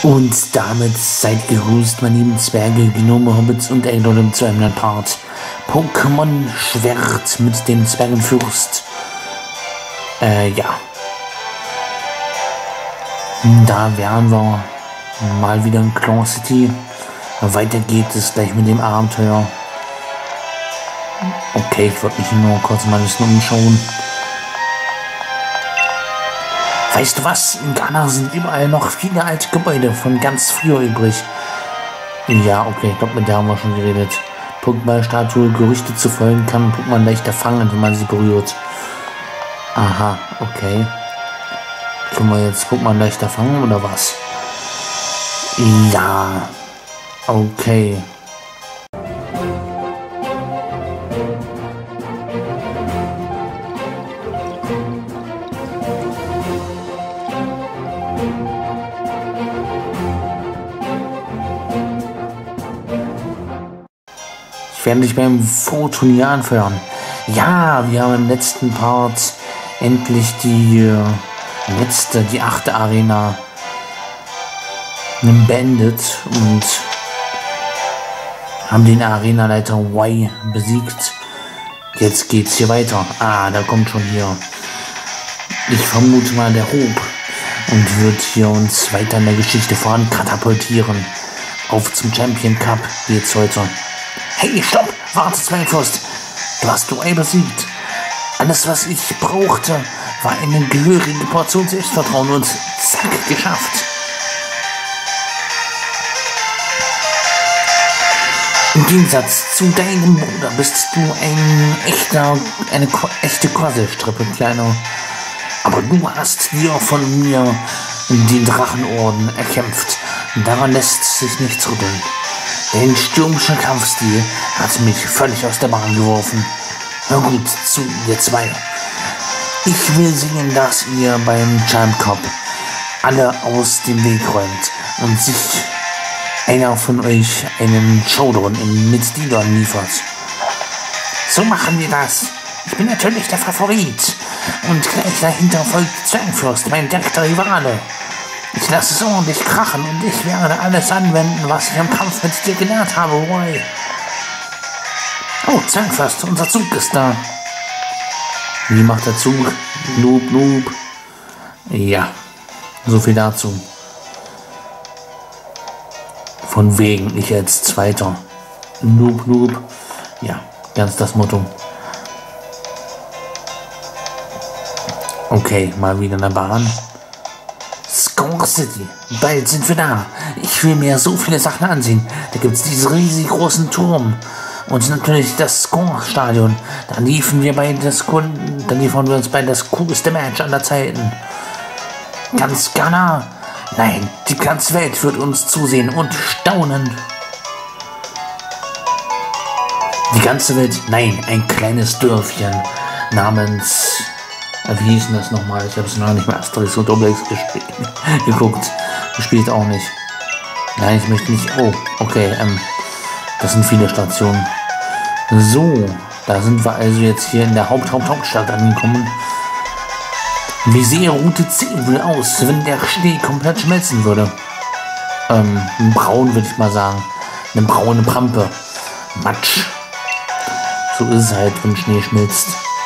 Und damit seid gegrüßt, meine lieben Zwerge, Gnome, Hobbits und Eldorem zu einem neuen Part. Pokémon Schwert mit dem Zwergenfürst. Ja. Da wären wir mal wieder in Claw City. Weiter geht es gleich mit dem Abenteuer. Okay, ich wollte mich nur kurz mal ein bisschen umschauen. Weißt du was? In Ghana sind überall noch viele alte Gebäude von ganz früher übrig. Ja, okay, ich glaube, mit der haben wir schon geredet. Pokémon-Statue, Gerüchte zu folgen, kann Pokémon leichter fangen, wenn man sie berührt. Aha, okay. Können wir jetzt Pokémon leichter fangen oder was? Ja, okay. Ich werde dich beim Vorturnier anfeuern. Ja, wir haben im letzten Part endlich die die 8. Arena beendet und haben den Arenaleiter Y besiegt. Jetzt geht's hier weiter. Ah, da kommt schon hier. Ich vermute mal der Hob und wird hier uns weiter in der Geschichte voran katapultieren. Auf zum Champion Cup geht's heute. Hey, stopp! Warte, Zwergenfürst! Du hast Y besiegt. Alles, was ich brauchte, war eine gehörige Portion Selbstvertrauen und zack, geschafft. Im Gegensatz zu deinem Bruder bist du eine echte Quasselstrippe, Kleiner. Aber du hast dir von mir den Drachenorden erkämpft. Daran lässt sich nichts rütteln. Dein stürmischer Kampfstil hat mich völlig aus der Bahn geworfen. Hör gut zu, ihr zwei. Ich will sehen, dass ihr beim Champ Cup alle aus dem Weg räumt und sich einer von euch einen Showdown mit Didon liefert. So machen wir das. Ich bin natürlich der Favorit. Und gleich dahinter folgt Zwergenfürst, mein direkter Rivale. Ich lasse es ordentlich krachen und ich werde alles anwenden, was ich im Kampf mit dir gelernt habe, Roy. Oh, Zwergenfürst, unser Zug ist da. Wie macht der Zug? Noob, noob. Ja, so viel dazu. Von wegen, ich als Zweiter. Noob, noob. Ja, ganz das Motto. Okay, mal wieder in der Bahn. Score City, bald sind wir da. Ich will mir so viele Sachen ansehen. Da gibt es diesen riesig großen Turm. Und natürlich das Score-Stadion. Da liefern wir uns bei das coolste Match aller Zeiten. Ganz Ghana. Nein, die ganze Welt wird uns zusehen und staunen. Die ganze Welt? Nein, ein kleines Dörfchen namens... Wie hieß denn das nochmal? Ich habe es noch nicht mehr Asterix und Obelix gespielt auch nicht. Nein, ich möchte nicht... Oh, okay, das sind viele Stationen. So, da sind wir also jetzt hier in der Hauptstadt angekommen. Wie sehe Route 10 wohl aus, wenn der Schnee komplett schmelzen würde? Braun würde ich mal sagen. Eine braune Prampe. Matsch. So ist es halt, wenn Schnee schmilzt.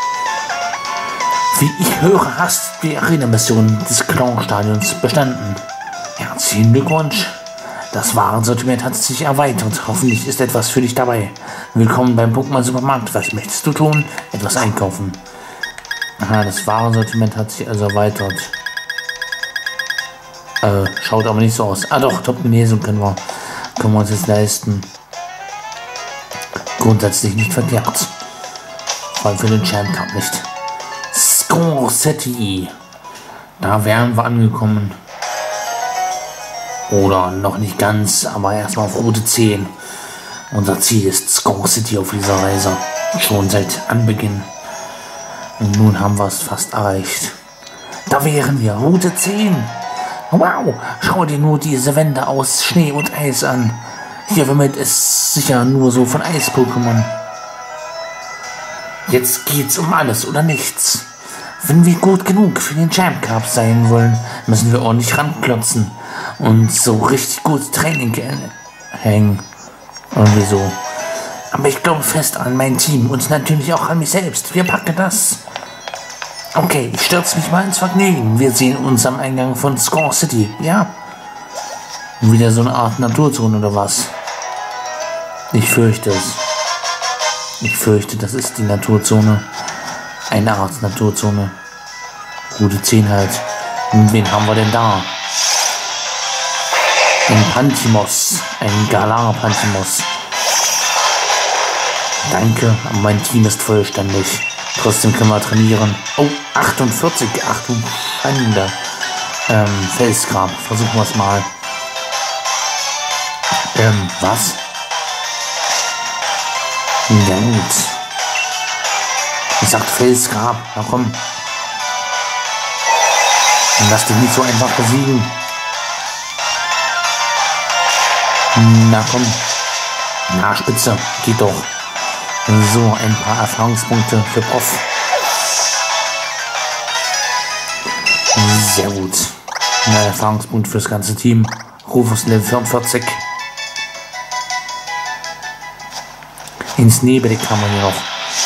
Wie ich höre, hast du die Arena-Mission des Clown-Stadions bestanden. Herzlichen Glückwunsch. Das Warensortiment hat sich erweitert. Hoffentlich ist etwas für dich dabei. Willkommen beim Pokémon-Supermarkt. Was möchtest du tun? Etwas einkaufen. Aha, das Warensortiment hat sich also erweitert. Schaut aber nicht so aus. Ah doch, Top-Genesung können wir uns jetzt leisten. Grundsätzlich nicht verkehrt. Vor allem für den Champ Cup nicht. Score City. Da wären wir angekommen. Oder noch nicht ganz, aber erstmal auf Route 10. Unser Ziel ist Score City auf dieser Reise. Schon seit Anbeginn. Und nun haben wir es fast erreicht. Da wären wir, Route 10. Wow, schau dir nur diese Wände aus Schnee und Eis an. Hier wimmelt es sicher nur so von Eis-Pokémon. Jetzt geht's um alles oder nichts. Wenn wir gut genug für den Champ Cup sein wollen, müssen wir ordentlich ranklotzen. und so richtig gut Training hängen. Irgendwie so. Aber ich glaube fest an mein Team und natürlich auch an mich selbst. Wir packen das. Okay, ich stürze mich mal ins Vergnügen. Wir sehen uns am Eingang von Score City. Ja. Wieder so eine Art Naturzone oder was? Ich fürchte es. Ich fürchte, das ist die Naturzone. Eine Art Naturzone. Gute 10 halt. Und wen haben wir denn da? Ein Pantimos. Ein Galar Pantimos. Danke, aber mein Team ist vollständig. Trotzdem können wir trainieren. Oh, 48. Ach du Schande. Felsgrab. Versuchen wir es mal. Was? Ja gut. Ich sagte Felsgrab. Na komm. Lass dich nicht so einfach besiegen. Na komm. Na, Spitze. Geht doch. So, ein paar Erfahrungspunkte für Prof. Sehr gut. Ein Erfahrungspunkt fürs ganze Team. Rufus Level 44. Ein Schneebedick haben wir hier noch.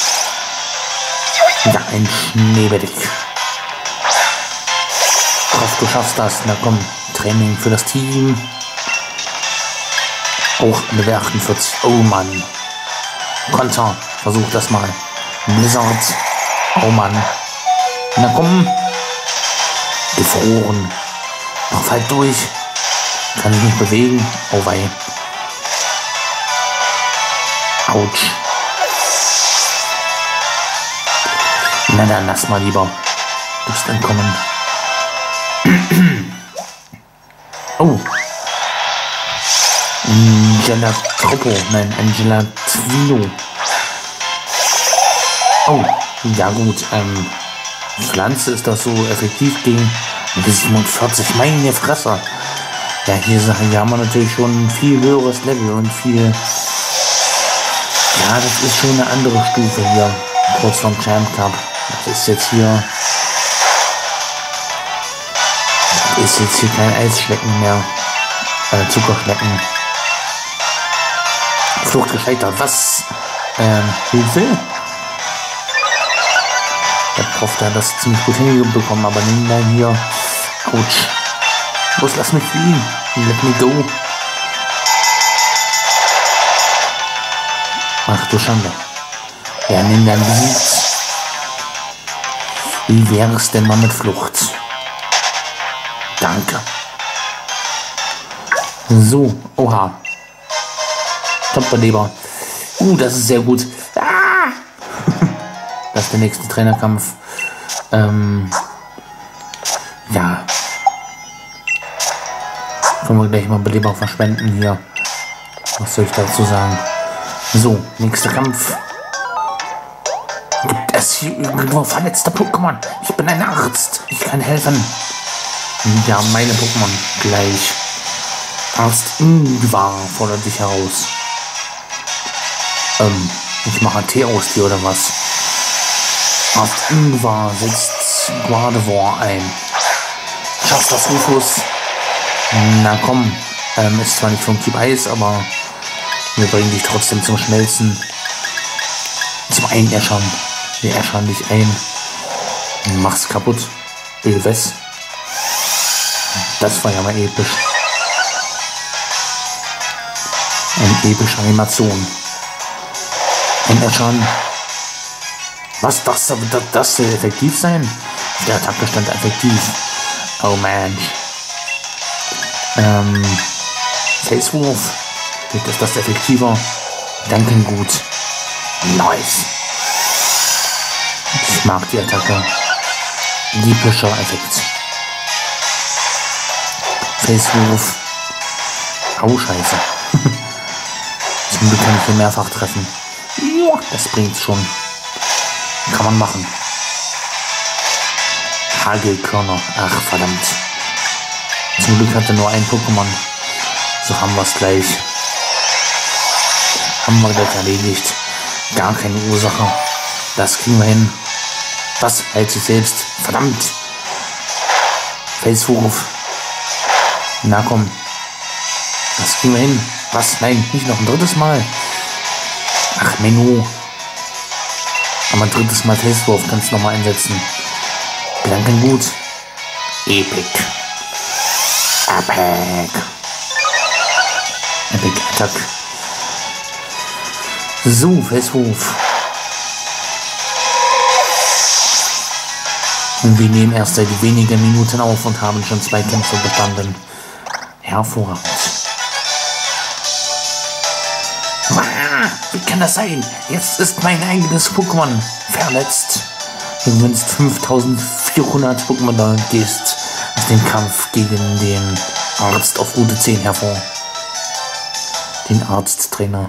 Ja, ein Schneebedick. Prof, du schaffst das. Na komm, Training für das Team. Auch Level 48. Oh Mann. Konter, versuch das mal. Blizzard. Oh Mann. Na komm. Gefroren. Lauf halt durch. Kann ich nicht bewegen. Oh wei. Autsch. Na dann, lass mal lieber. Du bist entkommen. Oh. Angela Troppo. Nein, Angela Twino. Oh, ja gut. Pflanze ist das so effektiv gegen bis 47. Meine Fresse. Ja, hier haben wir natürlich schon ein viel höheres Level und viel. Ja, das ist schon eine andere Stufe hier. Kurz vom Champ Cup. Das ist jetzt hier. Das ist jetzt hier kein Eisschlecken mehr. Zuckerschlecken. Flucht gescheitert. Was? Hilfe? Der Prof, der hat das ziemlich gut hinbekommen, aber nimm dann hier. Autsch. Los, lass mich fliehen. Let me go. Ach du Schande. Ja, nimm dann besiegt. Wie wäre es denn mal mit Flucht? Danke. So, oha. Top-Beleber. Das ist sehr gut. Ah! Das ist der nächste Trainerkampf. Ja. Können wir gleich mal Beleber verschwenden hier. Was soll ich dazu sagen? So, nächster Kampf. Gibt es hier irgendwo verletzte Pokémon? Ich bin ein Arzt. Ich kann helfen. Ja, meine Pokémon. Gleich. Arzt Ingvar fordert dich heraus. Ich mache einen Tee aus dir oder was? Arzt Ingvar setzt Gardevoir ein. Schaffst das, Rufus? Na komm. Ist zwar nicht vom Typ Eis, aber wir bringen dich trotzdem zum Schmelzen. Zum Einäschern. Wir äschern dich ein. Mach's kaputt. Ilves. Das war ja mal episch. Eine epische Animation. Einäschern. Was? Das soll effektiv sein? Der Attacke stand effektiv. Oh man. Facewurf. Ist das effektiver? Danken gut. Nice. Ich mag die Attacke. Epischer Effekt. Facewurf. Oh, scheiße. Zum Glück kann ich hier mehrfach treffen. Ja, das bringt's schon. Kann man machen. Hagelkörner. Ach, verdammt. Zum Glück hatte nur ein Pokémon. So haben wir es gleich. Haben wir gleich erledigt. Gar keine Ursache. Das kriegen wir hin. Was? Hält sich selbst. Verdammt. Facewurf. Na komm. Das kriegen wir hin. Was? Nein, nicht noch ein drittes Mal. Ach, Menno. Aber ein drittes Mal Felswurf kannst du nochmal einsetzen. Gedanken gut. Epic. Epic. Epic Attack. So, Felswurf. Und wir nehmen erst seit wenigen Minuten auf und haben schon 2 Kämpfe bestanden. Hervorragend. Wie kann das sein? Jetzt ist mein eigenes Pokémon verletzt. Du gewinnst 5400 Pokémon und gehst aus dem Kampf gegen den Arzt auf Route 10 hervor. Den Arzttrainer.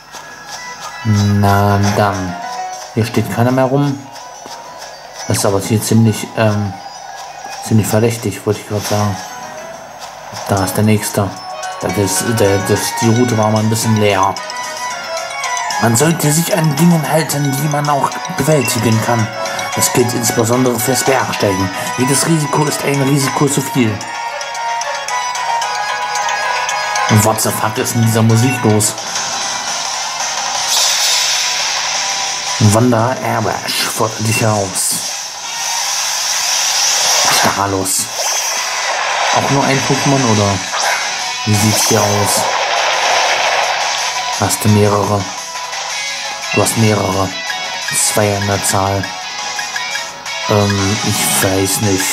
Na dann. Hier steht keiner mehr rum. Das ist aber hier ziemlich verdächtig, wollte ich gerade sagen. Da ist der nächste. Die Route war mal ein bisschen leer. Man sollte sich an Dingen halten, die man auch bewältigen kann. Das gilt insbesondere fürs Bergsteigen. Jedes Risiko ist ein Risiko zu viel. What the fuck ist in dieser Musik los? Wanderer Airbash fordert dich heraus. Stalos. Auch nur ein Pokémon oder wie sieht's hier aus? Hast du mehrere? Du hast mehrere. 2 an der Zahl. Ich weiß nicht.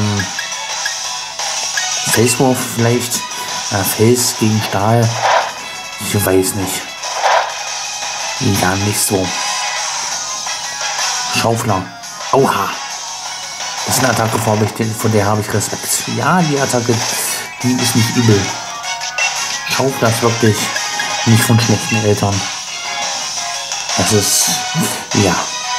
Felswurf vielleicht? Fels gegen Stahl? Ich weiß nicht. Ja, nicht so. Schaufler. Oha. Das ist eine Attacke, von der habe ich Respekt. Ja, die Attacke, die ist nicht übel. Schaufler ist wirklich nicht von schlechten Eltern. Das ist, ja.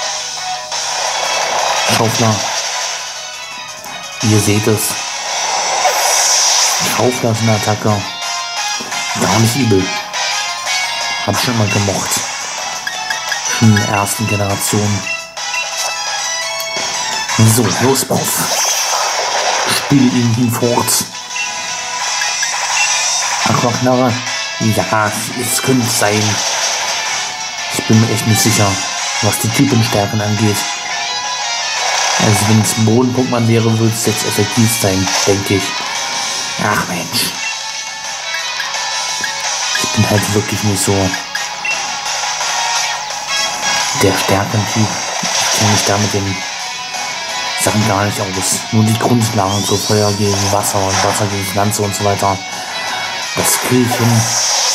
Schaufler. Ihr seht es. Schaufler ist eine Attacke. Gar nicht übel. Hab schon mal gemocht. Schon in der ersten Generation. So, los, Puff. Spiel ihn hinfort. Aquaknarre. Ja, es könnte sein. Ich bin mir echt nicht sicher, was die Typenstärken angeht. Also wenn es ein Boden-Pokémon wäre, würde es jetzt effektiv sein, denke ich. Ach Mensch. Ich bin halt wirklich nicht so der Stärkentyp. Ich kenne mich da mit den Sachen gar nicht aus. Nur die Grundlagen, so Feuer gegen Wasser und Wasser gegen Pflanze und so weiter. Das kriege ich hin.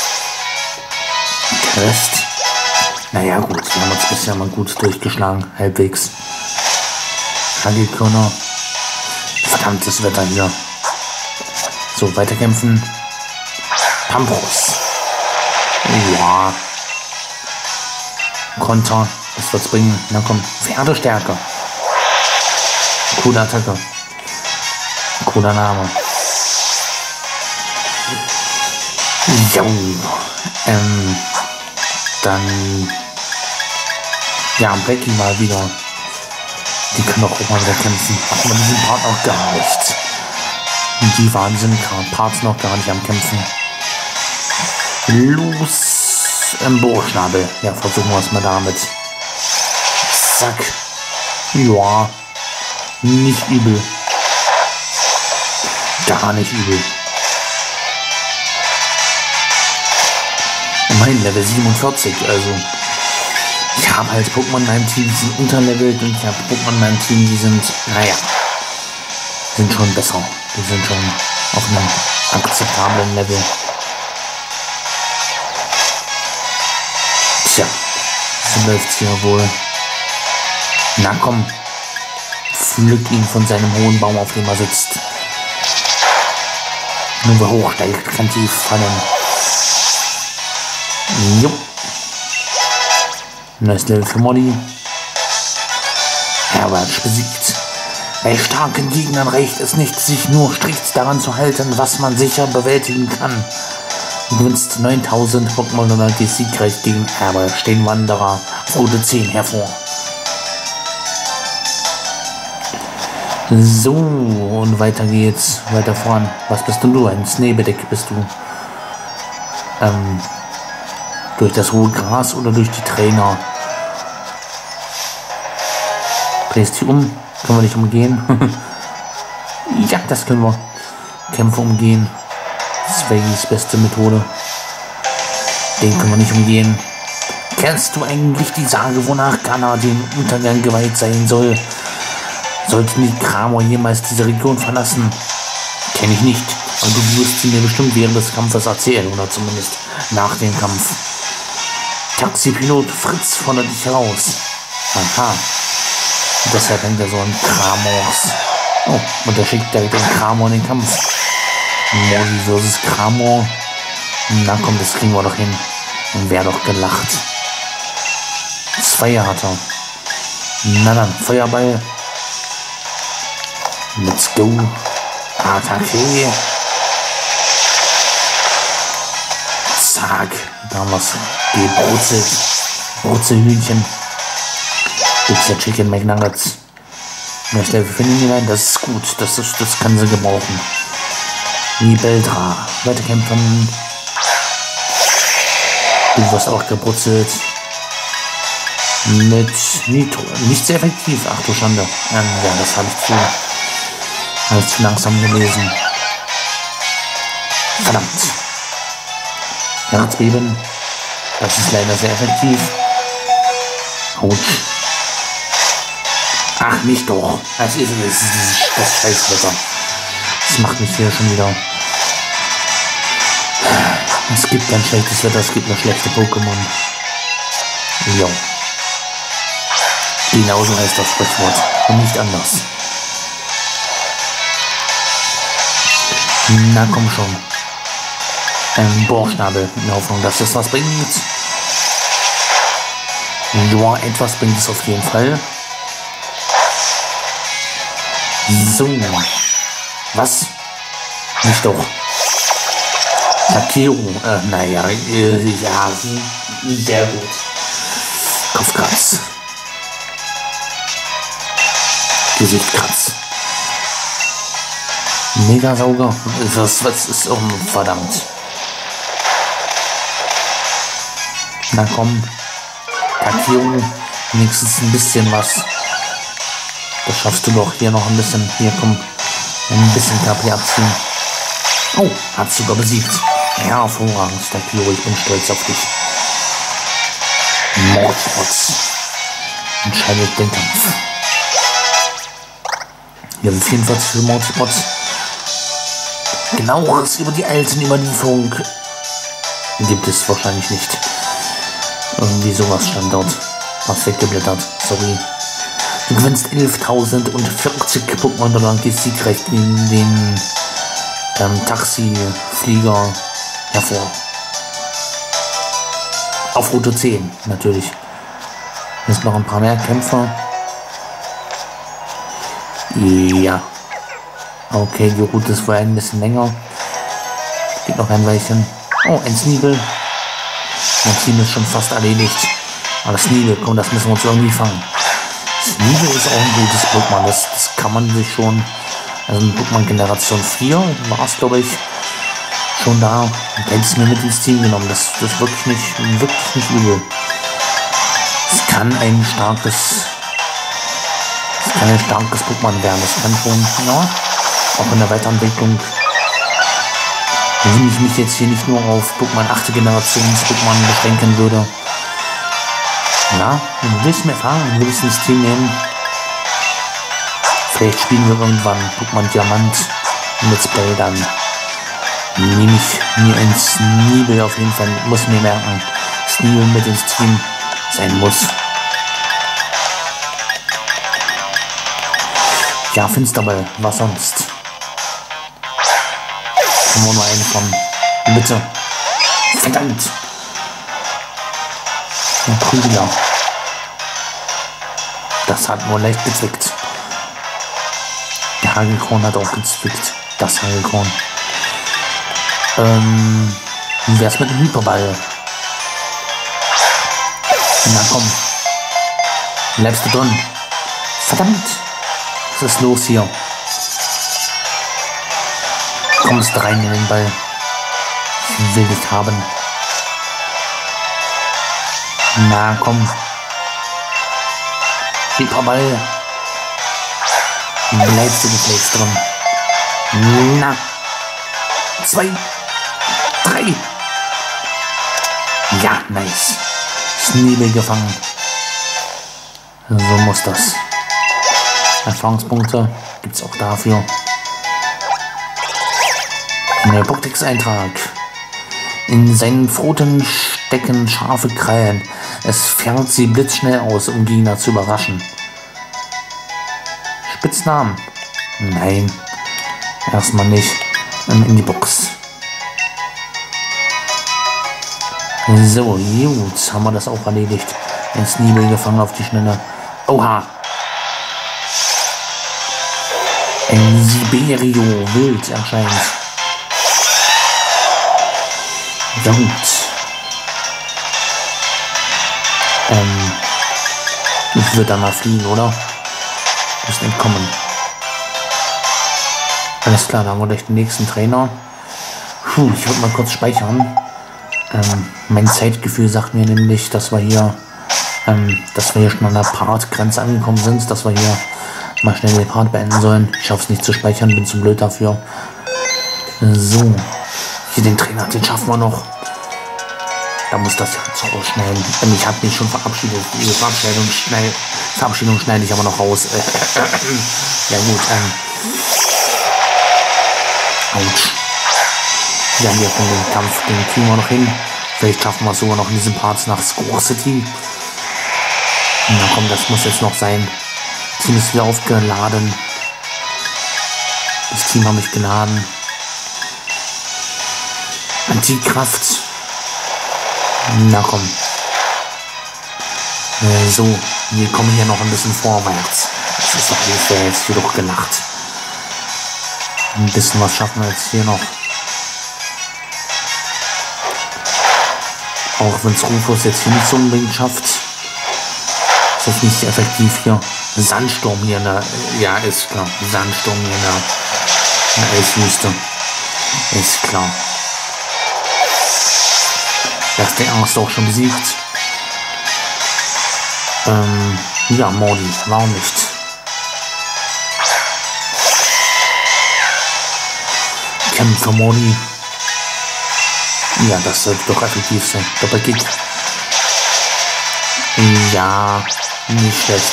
Der Rest. Naja gut, wir haben uns bisher mal gut durchgeschlagen. Halbwegs. Hagelkörner. Verdammtes Wetter hier. So, weiterkämpfen. Pampros. Ja. Konter. Das wird's bringen. Na komm. Pferdestärke. Coole Attacke. Cooler Name. Jo. Dann. Ja, Becky mal wieder. Die können doch auch mal wieder kämpfen. Machen wir diesen Part auch gar nicht. Die waren diesen Parts noch gar nicht am Kämpfen. Los, Bohrschnabel. Ja, versuchen wir es mal damit. Zack. Ja. Nicht übel. Gar nicht übel. Immerhin Level 47, also. Ich habe halt Pokémon in meinem Team, die sind unterlevelt und ich habe Pokémon in meinem Team, die sind, naja, sind schon besser. Die sind schon auf einem akzeptablen Level. Tja, so läuft's hier wohl. Na komm, pflück ihn von seinem hohen Baum, auf dem er sitzt. Nur wer hochsteigt, kann tief fallen. Jo. Neues Level für Molly. Herbert besiegt. Bei starken Gegnern reicht es nicht, sich nur strikt daran zu halten, was man sicher bewältigen kann. Du gewinnst 9000 Pokémon und gehst siegreich gegen Herbert, stehen Wanderer, Route 10 hervor. So, und weiter geht's. Weiter voran. Was bist denn du? Ein Schneebedeck bist du. Durch das hohe Gras oder durch die Trainer? Drehst dich um. Können wir nicht umgehen? Ja, das können wir. Kämpfe umgehen. Swaggies beste Methode. Den können wir nicht umgehen. Kennst du eigentlich die Sage, wonach Ghana den Untergang geweiht sein soll? Sollte nicht Kramor jemals diese Region verlassen? Kenne ich nicht. Aber du wirst sie mir bestimmt während des Kampfes erzählen. Oder zumindest nach dem Kampf. Taxipilot Fritz fordert dich heraus. Aha. Deshalb hängt er so an Kramors. Oh, und er schickt direkt den Kramor in den Kampf. Mordi versus Kramor. Na komm, das kriegen wir doch hin. Und wer doch gelacht. 2 hat er. Na dann, Feuerball. Let's go. Attacke. Zack. Da haben wir es gebrutzelt. Brutzelhühnchen. Gibt's ja Chicken McNuggets. Möchte für ihn hinein? Das ist gut. Das kann sie gebrauchen. Nibeltra. Weiterkämpfen. Du wirst auch gebrutzelt. Mit Nitro. Nicht sehr effektiv. Ach du Schande. Ja, das habe ich zu langsam gelesen. Verdammt. Herzbeben. Das ist leider sehr effektiv. Autsch. Ach, nicht doch. Das ist das Scheißwetter. Das macht mich hier schon wieder. Es gibt kein schlechtes Wetter, es gibt nur schlechte Pokémon. Ja. Genauso heißt das Sprichwort. Und nicht anders. Na komm schon. Ein Bohrschnabel. In der Hoffnung, dass das was bringt. Ja, etwas bringt es auf jeden Fall. So. Was? Nicht doch. Takeo. Naja. Ja. Sehr gut. Kopfkratz. Gesichtkratz. Megasauger. Was ist verdammt. Na komm. Takeo. Wenigstens ein bisschen was. Das schaffst du doch. Hier noch ein bisschen. Hier, komm. Ein bisschen KP abziehen. Oh, hat sogar besiegt. Ja, hervorragend, Takeo. Ich bin stolz auf dich. Mordspots. Entscheidet den Kampf. Wir haben 44 für Mordspots. Genaueres über die alten Überlieferung gibt es wahrscheinlich nicht. Irgendwie sowas stand dort. Was weggeblättert. Sorry. Du gewinnst 11.040 Pokémon oder dann gehst siegreich in den Taxiflieger hervor. Auf Route 10 natürlich. Jetzt noch ein paar mehr Kämpfer. Ja. Okay, die Route ist wohl ein bisschen länger. Geht noch ein Weilchen. Oh, ein Sneebel. Mein Team ist schon fast erledigt. Aber Sneebel, komm, das müssen wir uns irgendwie fangen. Sneebel ist auch ein gutes Pokémon. Das kann man sich schon. Also in Pokémon Generation 4 war es, glaube ich, schon da. Und hätte es mir mit ins Team genommen. Das ist wirklich nicht übel. Es kann ein starkes Pokémon werden. Das kann schon, ja, auch in der Weiterentwicklung. Wenn ich mich jetzt hier nicht nur auf Pokémon 8. Generations Pokémon beschränken würde. Ja, wenn du willst mir fahren, du willst ins Team nehmen. Vielleicht spielen wir irgendwann Pokémon Diamant Let's Play, dann nehme ich mir ein Sneebel auf jeden Fall, muss mir merken, Sneebel mit ins Team sein muss. Ja, Finsterball, was sonst? Kommen wir nur einen von. Bitte. Verdammt. Ein Prügler. Das hat nur leicht gezwickt. Der Hagelkron hat auch gezwickt. Das Hagelkron. Wie wär's mit dem Hyperball? Na komm. Bleibst du drin? Verdammt. Was ist los hier? kommst rein in den Ball. Ich will dich haben. Na komm. Hyperball. Bleibst du gefälligst drin. Na. 2, 3. Ja, nice. Sneebel gefangen. So muss das. Erfahrungspunkte gibt's auch dafür. In der Pokédex-Eintrag. In seinen Pfoten stecken scharfe Krallen. Es fährt sie blitzschnell aus, um Gegner zu überraschen. Spitznamen? Nein. Erstmal nicht. In die Box. So, gut. Haben wir das auch erledigt. Ein Sneebel gefangen auf die Schnelle. Oha. Ein Siberio wild erscheint. Ja gut. Ich würde da mal fliegen, oder? Müssen entkommen. Alles klar, dann haben wir gleich den nächsten Trainer. Ich würde mal kurz speichern. Mein Zeitgefühl sagt mir nämlich, dass wir hier schon an der Partgrenze angekommen sind, dass wir hier mal schnell den Part beenden sollen. Ich schaffe es nicht zu speichern, bin zu blöd dafür. So, hier den Trainer, den schaffen wir noch. Da muss das jetzt auch schnell. Ich habe mich schon verabschiedet. Die Verabschiedung schneide ich aber noch raus. Ja gut. Autsch. Ja, hier von dem Kampf, den kriegen wir noch hin. Vielleicht schaffen wir es sogar noch in diesem Part nach Score City. Na komm, das muss jetzt noch sein. Das Team ist wieder aufgeladen. Das Team hat mich geladen. Antikraft. Na komm. So, wir kommen hier noch ein bisschen vorwärts. Das ist doch alles jetzt hier doch gelacht. Ein bisschen was schaffen wir jetzt hier noch. Auch wenn es Rufus jetzt hier nicht so unbedingt schafft. Ist jetzt nicht sehr effektiv hier. Sandsturm hier in der. Ja, ist klar. Sandsturm hier in der Eiswüste. Ist klar. Das ist der erste auch schon besiegt. Ja, Mordi, warum nicht? Kämpfe Mordi. Ja, das sollte doch effektiv sein. Doppelkick. Ja, nicht schlecht.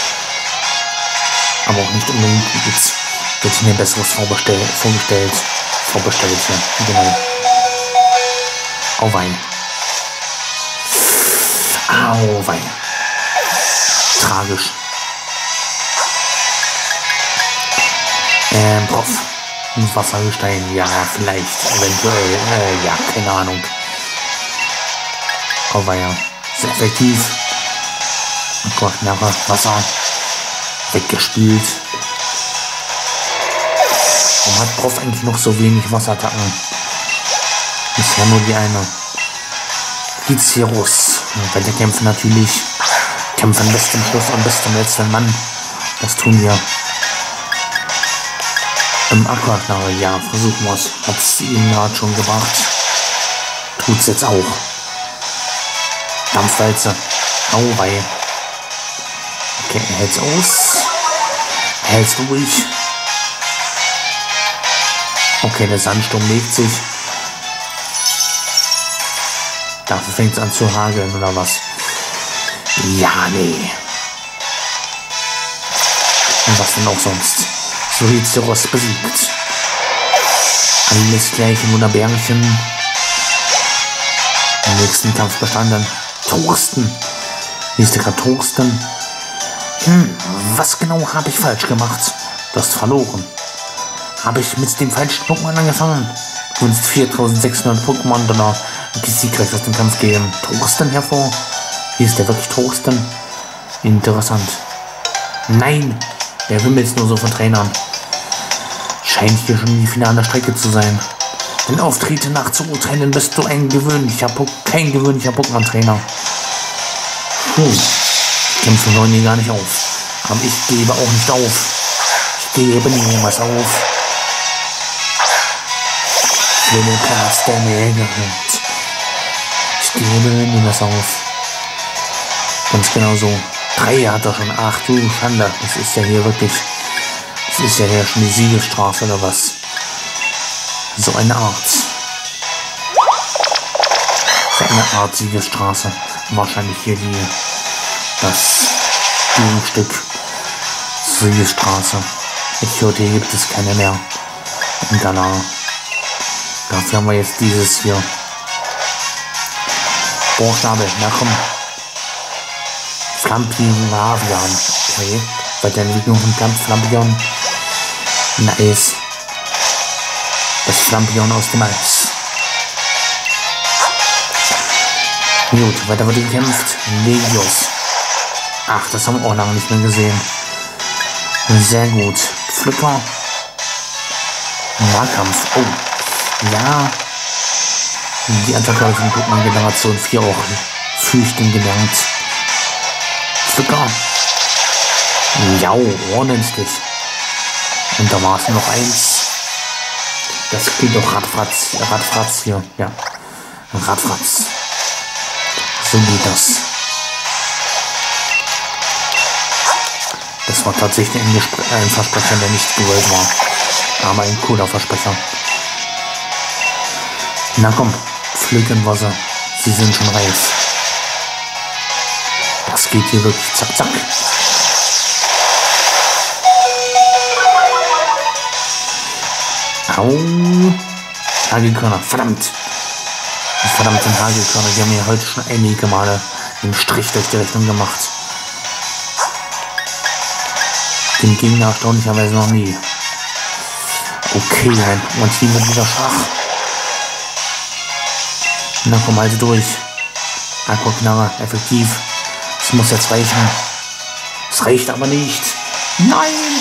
Aber auch nicht unbedingt. Jetzt wird mir besseres vorbestellt hier. Genau. Auwein. Auwein. Tragisch. Prof. Wassergestein, ja, vielleicht, eventuell, ja, keine Ahnung. Aber ja, sehr effektiv. Oh Gott, nachher Wasser weggespült. Warum hat Prof eigentlich noch so wenig Wasserattacken? Bisher nur die eine. Rizirus. Weiterkämpfen natürlich. Kämpfen bis zum Schluss und bis zum letzten Mann. Das tun wir. Im Aquaknarre, ja, versuchen wir es. Hat es ihm gerade schon gebracht. Tut's jetzt auch. Dampfwalze. Auweih. Okay, er hält's aus. Er hält's ruhig. Okay, der Sandsturm legt sich. Dafür fängt es an zu hageln, oder was? Ja, nee. Und was denn auch sonst? Rizirus besiegt. Alles gleich in Wunderbärchen. Im nächsten Kampf bestanden. Thorsten. Wie ist der gerade Thorsten? Was genau habe ich falsch gemacht? Du hast verloren. Habe ich mit dem falschen Pokémon angefangen? Du willst 4600 Pokémon oder siegreich aus dem Kampf gehen. Thorsten hervor. Hier ist der wirklich Thorsten. Interessant. Nein, der wimmelt nur so von Trainern. Scheint hier schon die finale Strecke zu sein. Wenn Auftritte nachzuurteilen, bist du kein gewöhnlicher Pokémon-Trainer. Kämpfen sollen hier gar nicht auf. Aber ich gebe auch nicht auf. Ich gebe niemals auf. Schwindelplatz, der mir gehört. Ich gebe mir das auf. Ganz genau so. 3 hat er schon. Ach du Schande. Das ist ja hier wirklich. Das ist ja hier schon die Siegesstraße oder was? So eine Art. So eine Art Siegesstraße. Wahrscheinlich hier das Gegenstück zur Siegesstraße. Ich hörte, hier gibt es keine mehr. In Ghana. Dafür haben wir jetzt dieses hier. Buchstabe, na komm. Flampion. Okay. Bei der Entwicklung von Flampion. Nice. Das Flampion aus dem Eis. Gut, weiter wird gekämpft. Legios. Ach, das haben wir auch lange nicht mehr gesehen. Sehr gut. Pflücker. Nahkampf. Oh. Ja. Die Attacke von Pokémon Generation 4 auch fürchten gelernt. Pflücker. Ja, ordentlich. Und da war es noch eins. Das geht doch Radfratz hier. Ja. Radfratz. So geht das. Das war tatsächlich ein Versprecher, der nicht gewollt war. Aber ein cooler Versprecher. Na komm, Flötenwasser. Sie sind schon reif. Das geht hier wirklich zack, zack. Au. Hagelkörner, verdammt. Die verdammten Hagelkörner, die haben mir heute schon einige Male den Strich durch die Rechnung gemacht. Den Gegner erstaunlicherweise noch nie. Okay, und hier wird wieder Schach. Na komm, also durch. Aquaknarre, effektiv. Es muss jetzt reichen. Es reicht aber nicht. Nein!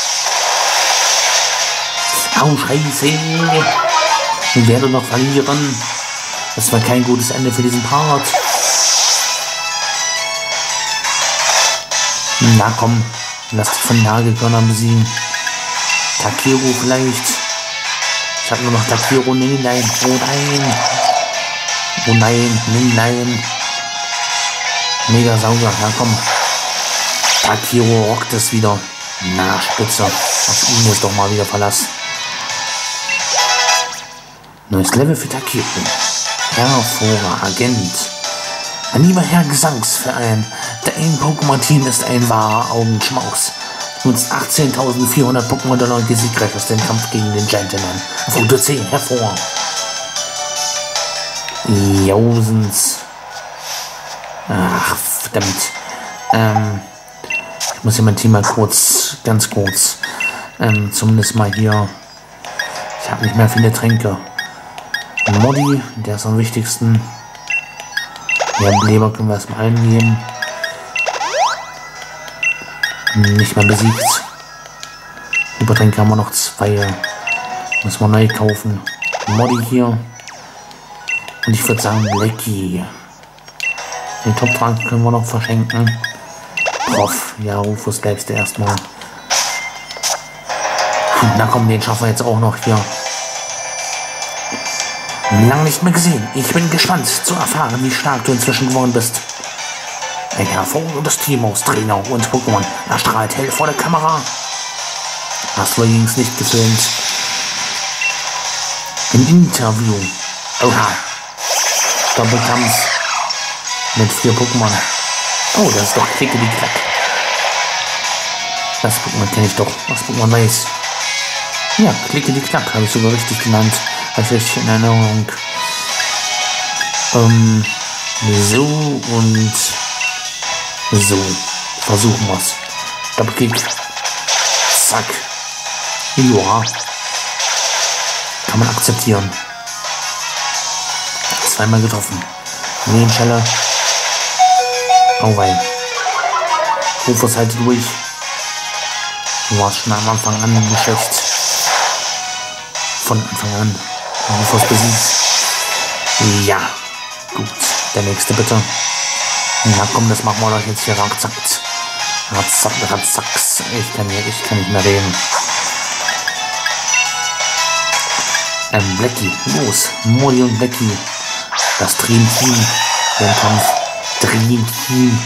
Au, Scheiße! Ich werde noch verlieren. Das war kein gutes Ende für diesen Part. Na komm, lass dich von Nagelkörnern besiegen. Takiro vielleicht. Ich habe nur noch Takiro. Nein. Oh nein. Oh nein. Nein. Mega Sauger. Na komm. Takiro rockt es wieder. Na, spitze. Auf ihn ist doch mal wieder Verlass. Neues Level für Takiro. Hervorragend. Ein lieber Herr Gesangsverein. Dein Pokémon-Team ist ein wahrer Augenschmaus. Nutzt 18.400 Pokémon Dollar und siegreich aus dem Kampf gegen den Gentleman. Auf Route 10 hervor. Jausens. Ach, verdammt. Ich muss hier mein Team mal ganz kurz, zumindest mal hier. Ich habe nicht mehr viele Tränke. Modi, der ist am wichtigsten. Ja, Leber können wir erstmal eingeben. Nicht mehr besiegt. Übertränke haben wir noch 2. Müssen wir neu kaufen. Modi hier. Und ich würde sagen Blacky. Den Top-Trank können wir noch verschenken. Prof. Ja, Rufus bleibst du erstmal. Na komm, den schaffen wir jetzt auch noch hier. Lang nicht mehr gesehen. Ich bin gespannt zu erfahren, wie stark du inzwischen geworden bist. Ein hervorragendes Team aus Trainer und Pokémon erstrahlt hell vor der Kamera. Hast du allerdings nicht gefilmt. Im Interview. Oha. Doppelkampf. Mit 4 Pokémon. Oh, das ist doch Klickety-Klack. Das Pokémon kenne ich doch. Das Pokémon weiß. Ja, Klickety-Klack habe ich sogar richtig genannt. Habe ich richtig in Erinnerung. So und so. Versuchen wir's. Doppelkick. Zack. Ja. Kann man akzeptieren. 2-mal getroffen. Nebenschelle. Auweih. Rufus halt durch. Du warst schon am Anfang an geschätzt. Von Anfang an. Rufus besiegt. Ja. Gut. Der nächste bitte. Na komm, das machen wir doch jetzt hier. Ratzak. Ich kann nicht mehr reden. Blackie, los, Morty und Blackie. Das Dream Team. Der Kampf. Dream Team.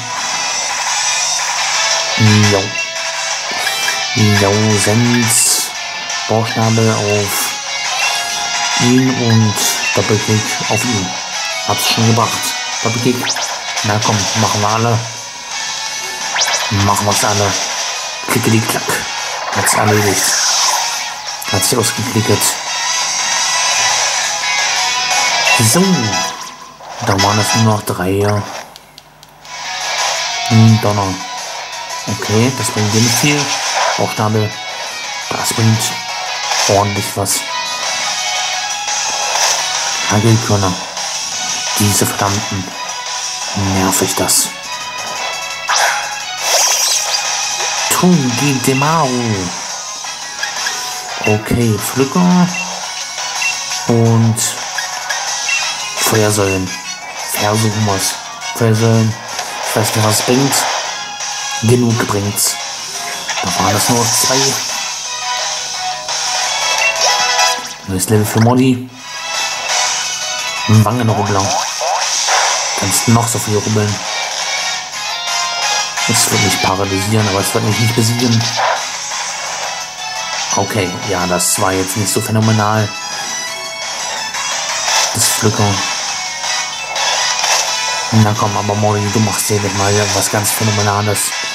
Jo. Jo, Sens. Bauchnabel auf ihn und Doppelkick auf ihn. Hat's schon gebracht. Doppelkick. Na komm, machen wir alle. Machen wir's alle. Klicke die Klack. Hat's erledigt. Hat sich ausgeklicket. So. Da waren es nur noch 3. Donner. Okay, das bringt dir nicht viel. Bauchnabel. Das bringt ordentlich was. Hagelkörner. Diese verdammten. Nervig das. Tungi Demaru. Okay, Pflücker. Und Feuersäulen. Versuchen wir es. Feuersäulen. Ich weiß nicht, was es bringt. Genug bringt's. Da waren es nur 2. Neues Level für Modi. Wangenrubbler. Kannst noch so viel rubbeln. Es wird mich paralysieren, aber es wird mich nicht besiegen. Okay, ja, das war jetzt nicht so phänomenal. Das Pflücker. Na komm, aber Modi, du machst hier nicht mal was ganz Phänomenales.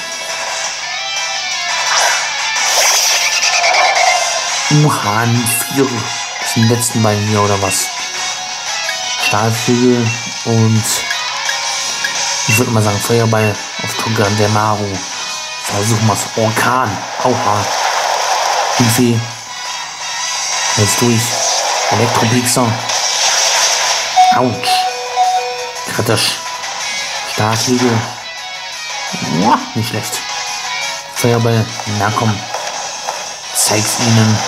Wuhan 4. Das sind die letzten beiden hier oder was? Stahlflügel und ich würde mal sagen Feuerball auf Tungi Demaru. Versuchen wir es. Orkan. Aua. Wie jetzt durch. Elektropiekser. Autsch. Kritisch. Stahlflügel. Boah, nicht schlecht. Feuerball. Na komm. Zeig's ihnen.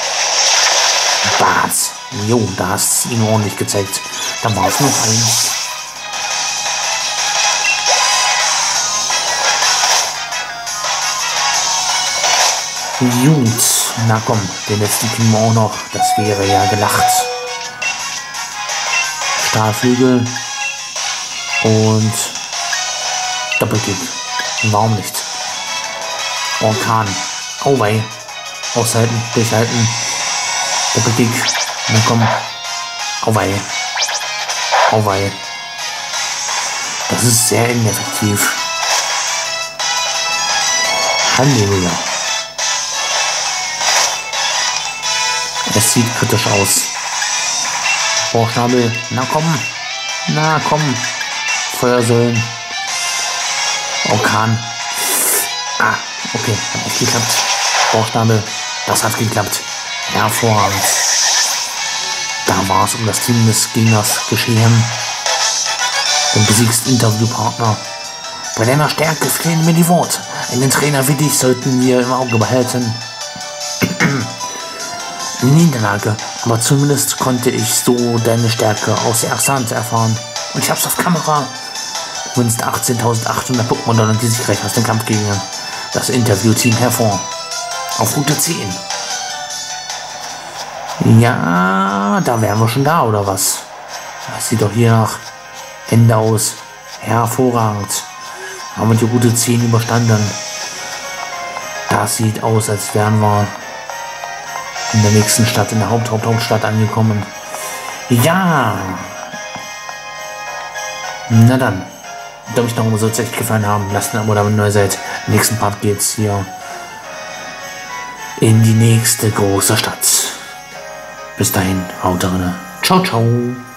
Bats. Jo, da hast du ihnen ordentlich gezeigt. Da war es noch 1. Gut, na komm, den letzten kriegen wir auch noch. Das wäre ja gelacht. Stahlflügel und Doppelkick. Warum nicht? Orkan. Auwei. Aushalten, durchhalten. Doppelkick. Na komm. Auwei. Auwei. Das ist sehr ineffektiv. Halleluja. Es sieht kritisch aus. Bauchnabel. Na komm. Na komm. Feuersäulen. Orkan. Ah, okay. Hat nicht geklappt. Bauchnabel. Das hat geklappt. Hervorragend. Da war es um das Team des Gegners geschehen. Du besiegst Interviewpartner. Bei deiner Stärke fehlen mir die Worte. Einen Trainer wie dich sollten wir im Auge behalten. Niederlage, aber zumindest konnte ich so deine Stärke aus erster Hand erfahren. Und ich hab's auf Kamera. Du gewinnst 18.800 Pokémon und die sich gleich aus dem Kampf gegen das Interviewteam hervor. Auf Route 10. Ja, da wären wir schon da, oder was? Das sieht doch hier nach Ende aus. Hervorragend. Haben wir die Route 10 überstanden. Das sieht aus, als wären wir in der nächsten Stadt, in der Hauptstadt angekommen. Ja. Na dann. Wenn euch noch so echt gefallen haben, lasst ein Abo da, wenn ihr neu seid. Im nächsten Part geht's hier in die nächste große Stadt. Bis dahin, haut rein. Ciao, ciao.